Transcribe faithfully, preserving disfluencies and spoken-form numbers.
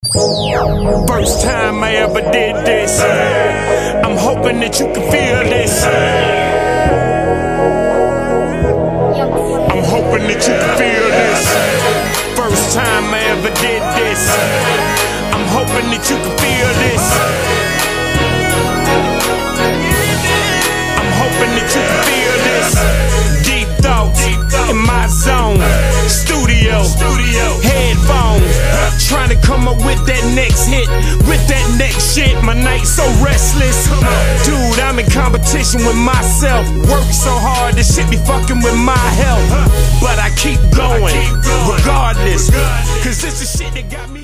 First time I ever did this. I'm hoping that you can feel this. I'm hoping that you can feel this. First time I ever did this. I'm hoping that you can feel this. I'm hoping that you can feel this. Deep thoughts in my zone. Studio, headphones, trying to come up with that next hit, with that next shit. My night's so restless, dude. I'm in competition with myself. Work so hard, this shit be fucking with my health. But I keep going, regardless, cause this is shit that got me.